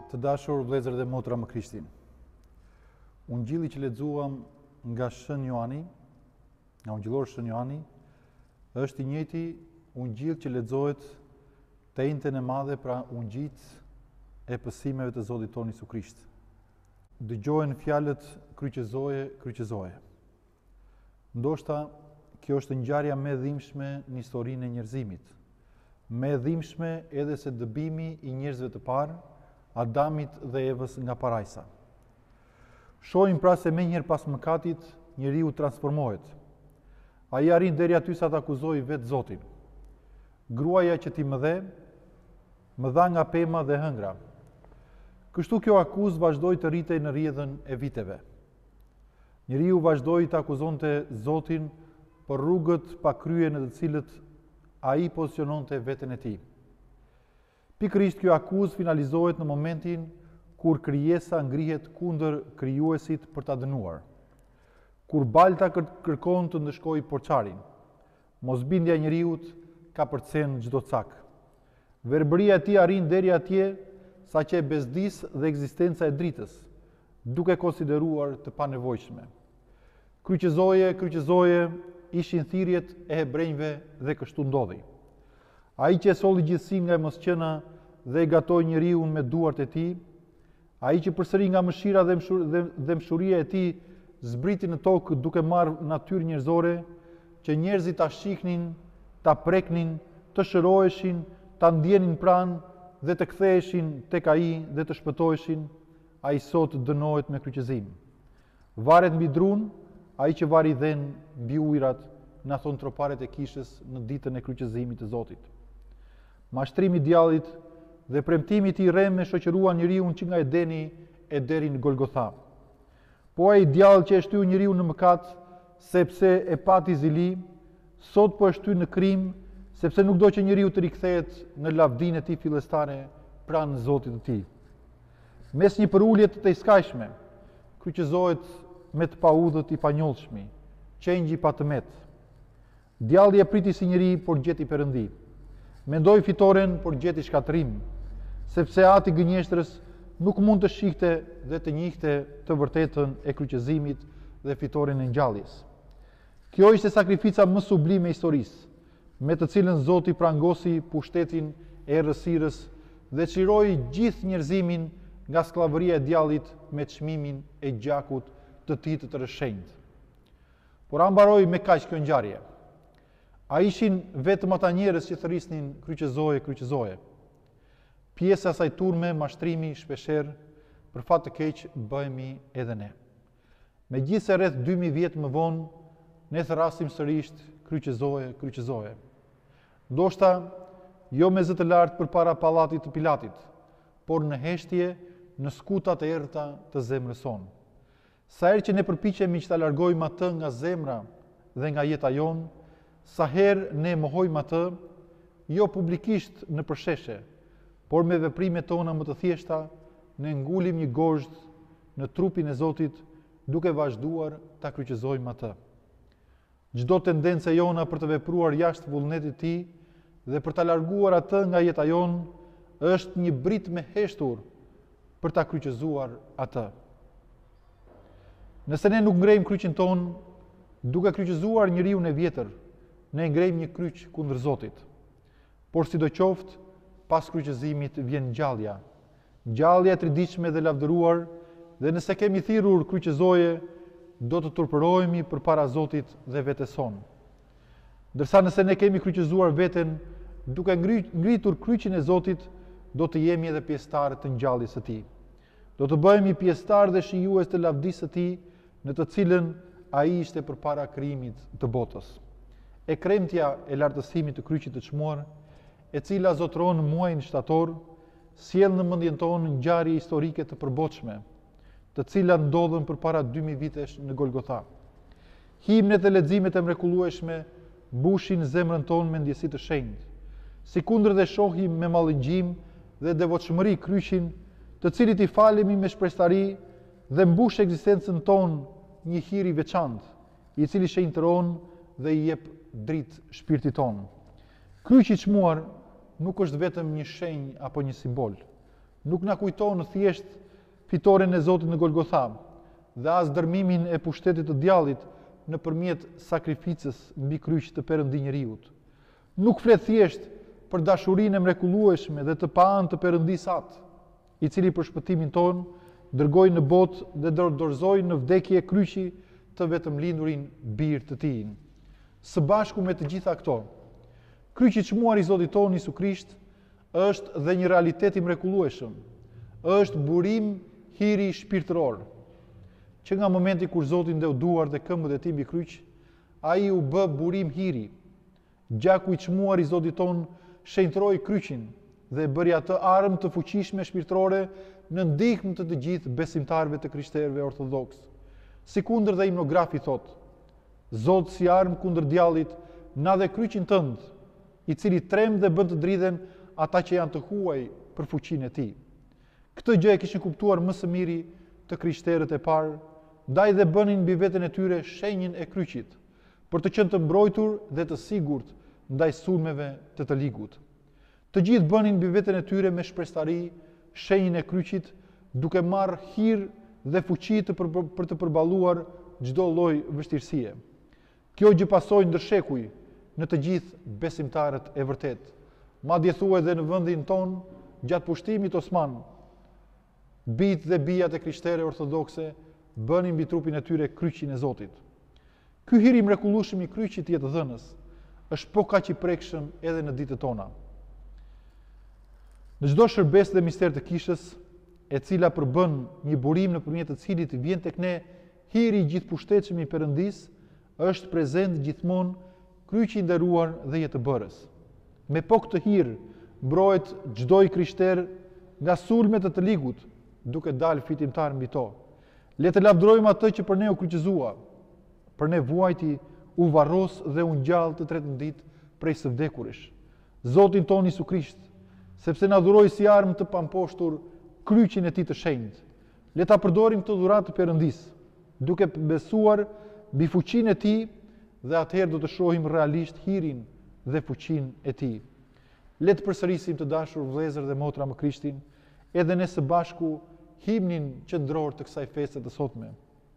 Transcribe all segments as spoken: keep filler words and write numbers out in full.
Të dashur vëllezër dhe motra më Krishtin. Ungjilli që lexuam nga Shën Joani, nga Ungjillori Shën Joani, është i njëjti ungjill që lexohet te Intën e Madhe, pra ungjit e pësimeve të Zotit tonë Jezu Krisht. Dëgjohen fjalët kryqëzoje, kryqëzoje. Ndoshta kjo është ngjarja më e dhimbshme në historinë e njerëzimit. Më e dhimbshme edhe se dëbimi i njerëzve të parë, Adamit dhe Evës nga parajsa. Shohim pra se menjëherë pas mëkatit, njeriu transformohet. Ai arrin deri aty sa të akuzojë vetë Zotin. Gruaja që ti më dhe, më dha nga pema dhe hëngra. Kështu kjo akuzë vazhdoi të rritej në rrjedhën e viteve. Njeriu vazhdoi të akuzonte Zotin për rrugët pa krye në të cilët ai poziciononte veten e tij. Pikërisht kjo akuzë finalizohet në momentin kur krijesa ngrihet kundër krijuesit për ta dënuar. Kur balta kërkon të ndëshkojë porçarin, mosbindja e njeriut ka përcen çdo cak. Verbëria e tij arrin deri atje saqë e bezdis dhe ekzistenca e dritës, duke konsideruar të panevojshme. Kryqëzoje, kryqëzoje ishin thirrjet e hebrejve dhe kështu ndodhi. Ai që e solli gjithësinë nga e mosqëna dhe e gatoi njeriu me duart e tij, ai që përsëri nga mëshira dhe, mshur, dhe, dhe mshuria e tij zbriti në tokë duke marrë natyrë njerëzore, që njerëzit ta shihnin, ta preknin, të shëroheshin, ta ndjenin pranë dhe të ktheheshin tek ai dhe të shpëtoheshin, ai sot dënohet me kryqëzim. Varet mbi drun, ai që vari dhen mbi ujërat, na thon troparet e kishës në ditën e kryqëzimit të Zotit. Mashtrimi i djallit dhe premtimi i tij rrem e shoqëruan njeriu që nga Edeni e deri në Golgotha. Po ai djall që e shtyu njeriu në mëkat, sepse e pati zili, sot po e shtyn në krim, sepse nuk do që njeriu të rikthehet në lavdinë e tij fillestare pranë Zotit të tij. Mes një përulje të tejskajshme, kryqëzohet me të paudhët i panjollshmi, qengji pa tëmet. Djalli e priti si njeri, por gjeti perëndi. Mendoi fitoren, por gjeti shkatërim, sepse ati gënjeshtrës nuk mund të shihte dhe të njihte të vërtetën e kryqëzimit dhe fitoren e ngjalljes. Kjo ishte sakrifica më sublime e historisë, me të cilën Zoti prangosi pushtetin e errësirës dhe çliroi gjithë njerëzimin nga skllavëria e djallit me çmimin e gjakut të tij të rrëshenjtë. Por a mbaroi me kaq kjo ngjarje? A ishin vetëm ata njerëz që thërrisnin kryqëzoje, kryqëzoje. Pjesë e asaj turme, mashtrimi, shpeshherë, për fat të keq bëhemi edhe ne. Megjithëse rreth dy mijë vjet më vonë, ne thërrasim sërish kryqëzoje, kryqëzoje. Ndoshta jo me zë të lartë përpara pallatit të Pilatit, por në heshtje në skutat e errëta të zemrës sonë. Sa herë që ne përpiqemi që ta largojmë atë nga zemra dhe nga jeta jonë, sa herë ne mohojmë atë, jo publikisht në përsheshe, por me veprimet tona më të thjeshta, ne ngulim një gozhd në trupin e Zotit, duke vazhduar ta kryqëzojmë atë. Çdo tendencë jona për të vepruar jashtë vullnetit të tij dhe për ta larguar atë nga jeta jonë, është një brit me heshtur për ta kryqëzuar atë. Nëse ne nuk ngrejmë kryqin ton, duke kryqëzuar njeriu e vjetër, ne ngrejmë një kryq kundër Zotit. Por sidoqoftë, pas kryqëzimit vjen ngjallja. Ngjallja e triditshme dhe lavdëruar, dhe nëse kemi thirrur kryqëzoje, do të turpërohemi përpara Zotit dhe vetes sonë. Ndërsa nëse ne kemi kryqëzuar veten, duke ngritur kryqin e Zotit, do të jemi edhe pjesëtarë të ngjalljes së tij. Do të bëhemi pjesëtarë dhe shijues të lavdisë së tij, në të cilën ai ishte përpara krijimit të botës. E kremtja e lartësimit të kryqit të çmuar, e cila zotëron muajin shtator, sjell në mendjen tonë ngjarje historike të përbotshme, të cilat ndodhen përpara dy mijë vitesh në Golgotha. Himnet dhe leximet e mrekullueshme mbushin zemrën tonë me ndjesi të shenjtë, sikundër dhe shohim me mallëngjim dhe devotshmëri kryqin, të cilit i falemi me shpreshtari dhe mbush ekzistencën tonë një hir i veçantë, i cili shenjtëron dhe i jep dritë shpirtit tonë. Kryqi i çmuar nuk është vetëm një shenjë apo një simbol, nuk na kujton thjesht fitoren e Zotit në Golgotha, dhe as dërmimin e pushtetit të djallit nëpërmjet sakrificës mbi kryq të Perëndi njeriut. Nuk flet thjesht për dashurinë e mrekullueshme dhe të paanë të Perëndisë atë, i cili për shpëtimin ton dërgoi në botë dhe dorëzoi në vdekje kryqi të vetëm lindurin birë të tij. Së bashku me të gjitha këto, kryqi i çmuar i Zotit ton Jezu Krisht është dhe një realitet i mrekullueshëm. Është burim hiri shpirtëror, që nga momenti kur Zoti ndeu duar dhe këmbët e tij mbi kryq, ai u bë burim hiri. Gjaku i çmuar i Zotit ton shenjtroi kryqin dhe bëri atë armë të fuqishme shpirtërore në ndihmë të të gjithë besimtarëve të krishterëve ortodoks. Sikundër dhe himnografi thot, Zot si armë kundër djallit na dhe kryqin tënd, i cili trem dhe bën të dridhen ata që janë të huaj për fuqinë e tij. Këtë gjë e kishin kuptuar më së miri të krishterët e parë, ndaj dhe bënin mbi veten e tyre shenjën e kryqit, për të qenë të mbrojtur dhe të sigurt ndaj sulmeve të të ligut. Të gjithë bënin mbi veten e tyre me shpreshtari shenjën e kryqit, duke marrë hir dhe fuqi të për, për të përballuar çdo lloj vështirësie. Kjo gjë pasoi ndër shekuj në të gjithë besimtarët e vërtet. Madje thuhet edhe në vendin ton, gjatë pushtimit osman, bijtë dhe bijat e krishterë ortodokse bënin mbi trupin e tyre kryqin e Zotit. Ky hir i mrekullueshëm i kryqit të jetëdhënës është po kaq i prekshëm edhe në ditët tona. Në çdo shërbes dhe mister të kishës, e cila përbën një burim nëpërmjet të cilit vjen tek ne hiri i gjithëpushtetshëm i Perëndisë, është prezent gjithmonë kryqi i nderuar dhe jetëbërës. Me po këtë hir mbrohet çdo i krishter nga sulmet e të ligut, duke dalë fitimtar mbi to. Le të lavdërojmë atë që për ne u kryqëzua, për ne vuajti, u varros dhe u ngjall të tretën ditë prej së vdekurish. Zotin ton Jezu Krisht, sepse na dhuroi si armë të pamposhtur kryqin e tij të shenjtë. Le ta përdorim këtë dhuratë të Perëndisë, duke besuar mbi fuqinë e tij, dhe atëherë do të shohim realisht hirin dhe fuqinë e tij. Le të përsërisim të dashur vëllezër dhe motra më Krishtin, edhe ne së bashku himnin qendror të kësaj feste të sotme.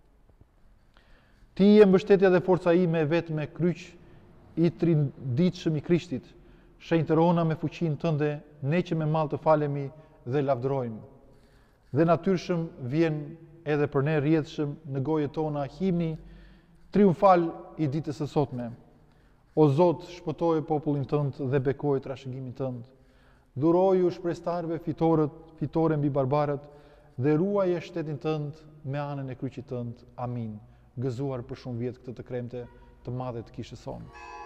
Ti je mbështetja dhe forca ime e vetme, kryq i trinditshëm i Krishtit. Shenjtërona me fuqinë tënde, ne që me mall të falemi dhe lavdërojmë. Dhe natyrshëm vjen edhe për ne rrjedhshëm në gojet tona himni triumfal i ditës së sotme. O Zot, shpëtoje popullin tënd dhe bekoje trashëgimin tënd. Dhuroju shprestarëve fitorët, fitore mbi barbarët, dhe ruaje shtetin tënd me anën e kryqit tënd. Amin. Gëzuar për shumë vjet këtë të kremte të madhe të kishës sonë.